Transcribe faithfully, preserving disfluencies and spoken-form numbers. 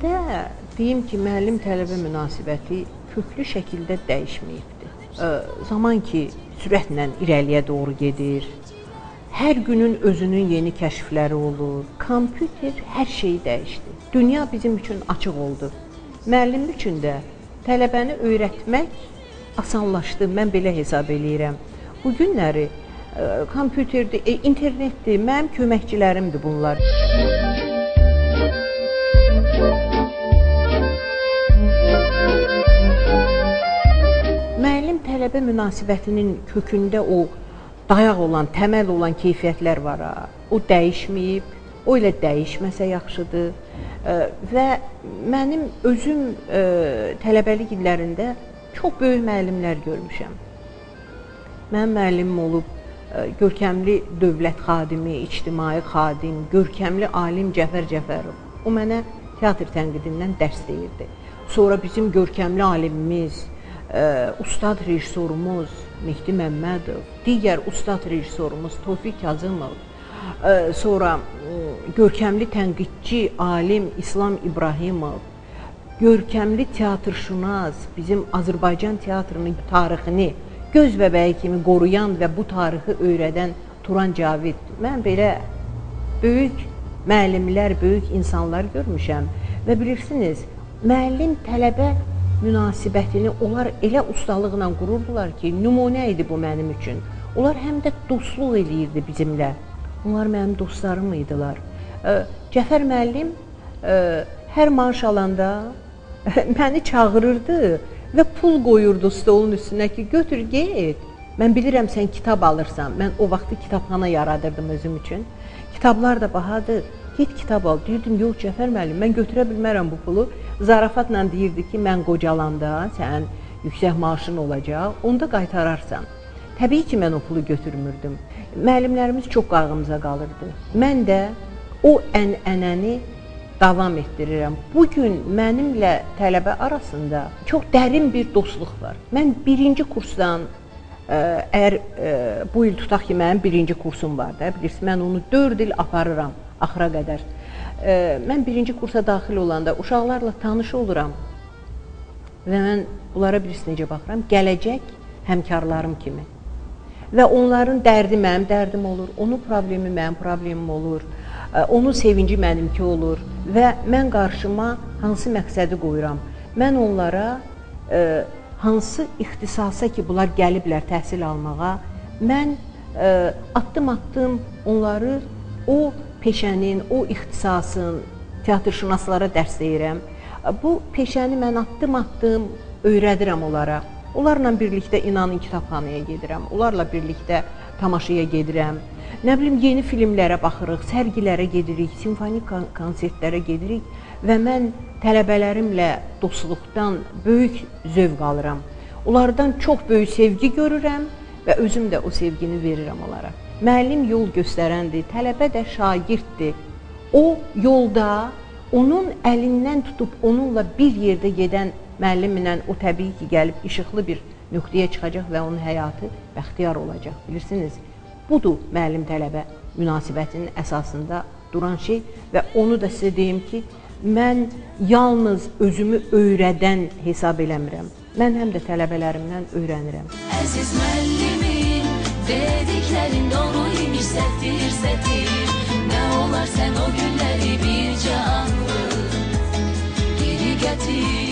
Məndə deyim ki, müəllim-tələbə münasibəti köklü şəkildə dəyişməyibdir. Zaman ki, sürətlə irəliyə doğru gedir, hər günün özünün yeni kəşfləri olur, kompüter hər şeyi dəyişdi. Dünya bizim üçün açıq oldu. Müəllim üçün də tələbəni öyrətmək asanlaşdı, mən belə hesab eləyirəm. Bu günləri kompüterdir, internetdir, mənim köməkçilərimdir bunlar. Müəllim-tələbə münasibətinin kökündə o dayaq olan, təməl olan keyfiyyətlər var. O dəyişməyib, o ilə dəyişməsə yaxşıdır. Və mənim özüm tələbəlik illərində çox böyük müəllimlər görmüşəm. Mənim müəllimim olub görkəmli dövlət xadimi, ictimai xadim, görkəmli alim Cəfər Cəfərov. O mənə teatr tənqidindən dərs deyirdi. Sonra bizim görkəmli alimimiz, ustad rejissorumuz Mehdi Məmmədov, digər ustad rejissorumuz Tofiq Kazımov, sonra görkəmli tənqidçi alim İslam İbrahimov, görkəmli teatrşünas, bizim Azərbaycan teatrının tarixini göz bəbəyi kimi qoruyan və bu tarixi öyrədən Turan Cavid. Mən belə böyük müəllimlər, böyük insanlar görmüşəm və bilirsiniz, müəllim-tələbə münasibətini onlar elə ustalıqla qururdular ki, nümunə idi bu mənim üçün. Onlar həm də dostluq eləyirdi bizimlə. Onlar mənim dostlarım idilər. Cəfər müəllim hər maaş alanda məni çağırırdı və pul qoyurdu stolun üstünə ki, götür, get. Mən bilirəm, sən kitab alırsan. Mən o vaxtı kitabxana yaradırdım özüm üçün. Kitablar da bahadır. Get kitab al. Deyirdim, yox Cəfər müəllim, mən götürə bilmərəm bu pulu. Zarafatla deyirdi ki, mən qocalanda sənin yüksək maaşın olacaq, onda qaytararsan. Təbii ki, mən o pulu götürmürdüm. Müəllimlərimiz çox qayğımıza qalırdı. Mən də o ənənəni davam etdirirəm. Bugün mənimlə tələbə arasında çox dərin bir dostluq var. Mən birinci kursdan, əgər bu il tutaq ki, mənim birinci kursum var da, bilirsiniz, mən onu dörd il aparıram axıra qədər. Mən birinci kursa daxil olanda uşaqlarla tanış oluram və mən bunlara bilirsiniz necə baxıram, gələcək həmkarlarım kimi. Və onların dərdi mənim dərdim olur, onun problemi mənim problemim olur, onun sevinci mənimki olur və mən qarşıma hansı məqsədi qoyuram. Mən onlara hansı ixtisasa ki, bunlar gəliblər təhsil almağa, mən addım-addım onları o peşənin, o ixtisasın, teatrşünaslara dərs deyirəm. Bu peşəni mən addım-addım öyrədirəm onlara. Onlarla birlikdə inanın kitabxanaya gedirəm, onlarla birlikdə tamaşaya gedirəm. Nə bilim, yeni filmlərə baxırıq, sərgilərə gedirik, simfonik konsertlərə gedirik və mən tələbələrimlə dostluqdan böyük zövq alıram. Onlardan çox böyük sevgi görürəm və özüm də o sevgini verirəm onlara. Müəllim yol göstərəndir, tələbə də şagirddir. O yolda onun əlindən tutub onunla bir yerdə gedən müəllimlə o təbii ki, gəlib işıqlı bir nöqtəyə çıxacaq və onun həyatı bəxtiyar olacaq. Bilirsiniz, budur müəllim-tələbə münasibətinin əsasında duran şey və onu da sizə deyim ki, mən yalnız özümü öyrədən hesab eləmirəm. Mən həm də tələbələrimdən öyrənirəm. Əziz müəllimin dediklərin doğru imiş, səhvdir, səhvdir. Nə olar sən o günləri bir canlı geri gətir.